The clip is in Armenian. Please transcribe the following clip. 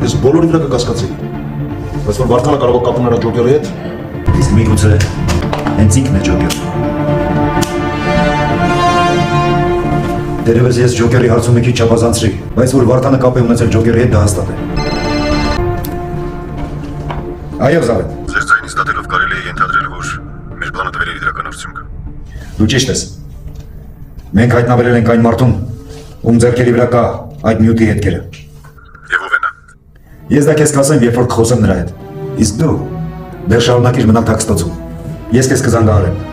Ես բոլորի վրա կկասկածեի։ Բայց որ Վարդանը կարող է կապ ուներ Ջոկերի հետ։ Իսկ միգուցե հենց ինքն է Ջոկեր։ Դերևս ես Ջոկերի հարցում մի քիչ չափազանցրի, բայց որ Վարդանը կապ է ունեցել Ջոկերի հետ դա հաստատ է։ Այո, Զավետ։ Ձեր ձայնից դատելով կարելի է ենթադրել, որ մեր բանը տվել է իրականացում։ Դու ճիշտ ես։ Մենք հայտնաբերել ենք այն մարդուն, ում ձեռքերի վրա կա այդ նյութի հետքերը։ Եվ ով է նա։ Ես դա քեզ կասեմ, երբ որ կխոսեմ նրա հետ։ Իսկ դու դեռ շարունակիր մնալ թաքստոցում։ Ես քեզ կզանգահարեմ։